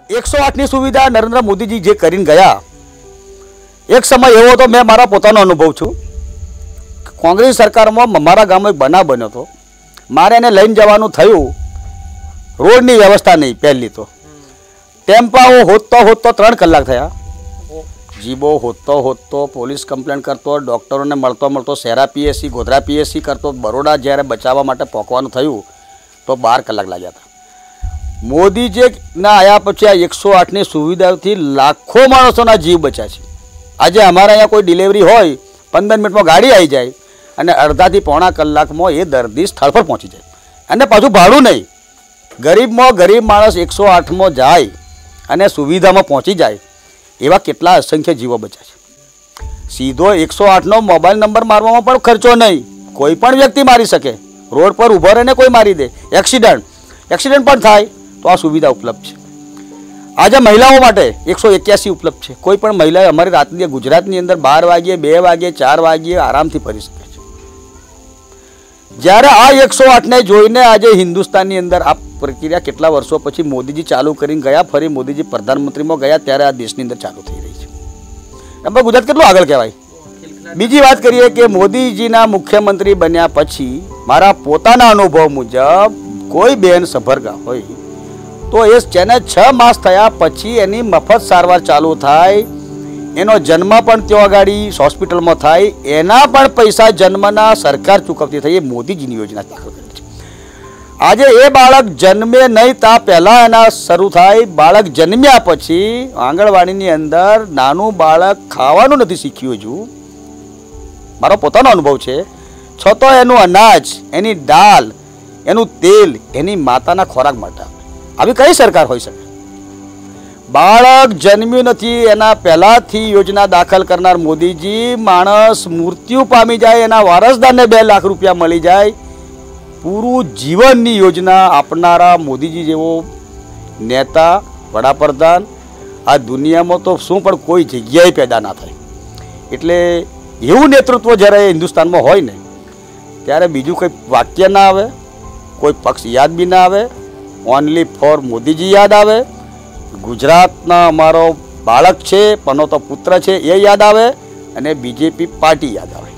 108ની સુવિધા નરેન્દ્ર મોદીજી જે કરીને ગયા, એક સમય એવો હતો, મેં મારા પોતાનો અનુભવ છું, કોંગ્રેસ સરકારમાં મારા ગામમાં એક બનાવ બન્યો હતો. મારે એને લઈને જવાનું થયું, રોડની વ્યવસ્થા નહીં. પહેલી તો ટેમ્પાઓ હોતતો 3 કલાક થયા, જીબો હોતતો પોલીસ કમ્પ્લેન કરતો, ડૉક્ટરોને મળતો શહેરા પીએસસી ગોધરા પીએસસી કરતો, બરોડા જ્યારે બચાવવા માટે પહોંચવાનું થયું તો 12 કલાક લાગ્યા હતા. મોદીજીના આવ્યા પછી આ 108ની સુવિધાથી લાખો માણસોના જીવ બચ્યા છે. આજે અમારે અહીંયા કોઈ ડિલિવરી હોય, 15 મિનિટમાં ગાડી આવી જાય અને અડધાથી પોણા કલાકમાં એ દર્દી સ્થળ પર પહોંચી જાય, અને પાછું ભાડું નહીં. ગરીબમાં ગરીબ માણસ 108માં જાય અને સુવિધામાં પહોંચી જાય, એવા કેટલા અસંખ્ય જીવો બચ્યા છે. સીધો 108નો મોબાઈલ નંબર મારવામાં પણ ખર્ચો નહીં, કોઈ પણ વ્યક્તિ મારી શકે. રોડ પર ઊભો રહીને કોઈ મારી દે, એક્સિડન્ટ પણ થાય તો આ સુવિધા ઉપલબ્ધ છે. આજે મહિલાઓ માટે 181 ઉપલબ્ધ છે. કોઈ પણ મહિલા અમારી રાતની ગુજરાતની અંદર 12 વાગ્યે 2 વાગ્યે 4 વાગ્યે આરામથી ફરી શકે છે. જ્યારે આ 108ને જોઈને આજે હિન્દુસ્તાનની અંદર આ પ્રક્રિયા કેટલા વર્ષો પછી મોદીજી ચાલુ કરીને ગયા, ફરી મોદીજી પ્રધાનમંત્રીમાં ગયા ત્યારે આ દેશની અંદર ચાલુ થઈ રહી છે. એમાં ગુજરાત કેટલું આગળ કહેવાય. બીજી વાત કરીએ કે મોદીજીના મુખ્યમંત્રી બન્યા પછી મારા પોતાના અનુભવ મુજબ કોઈ બેન સભરગા હોય તો એ જેને 6 માસ થયા પછી એની મફત સારવાર ચાલુ થાય, એનો જન્મ પણ ત્યાં આગળ હોસ્પિટલમાં થાય, એના પણ પૈસા જન્મના સરકાર ચૂકવતી થઈ. એ મોદીજીની યોજના દાખલ કરી છે. આજે એ બાળક જન્મે નહીં તા પહેલાં એના શરૂ થાય. બાળક જન્મ્યા પછી આંગણવાડીની અંદર નાનું બાળક ખાવાનું નથી શીખ્યું હજુ, મારો પોતાનો અનુભવ છે, છતાં એનું અનાજ, એની દાળ, એનું તેલ એની માતાના ખોરાક માટે આપે. આવી કઈ સરકાર હોઈ શકે? બાળક જન્મ્યું નથી એના પહેલાંથી યોજના દાખલ કરનાર મોદીજી, માણસ મૃત્યુ પામી જાય એના વારસદારને 2 લાખ રૂપિયા મળી જાય, પૂરું જીવનની યોજના આપનારા મોદીજી જેવો નેતા, વડાપ્રધાન આ દુનિયામાં તો શું પણ કોઈ જગ્યાએ પેદા ના થાય. એટલે એવું નેતૃત્વ જ્યારે હિન્દુસ્તાનમાં હોય ને ત્યારે બીજું કોઈ વાક્ય ના આવે, કોઈ પક્ષ યાદ બી ના આવે, ઓનલી ફોર મોદીજી યાદ આવે. ગુજરાતના અમારો બાળક છે, પનોતો પુત્ર છે એ યાદ આવે, અને બીજેપી પાર્ટી યાદ આવે.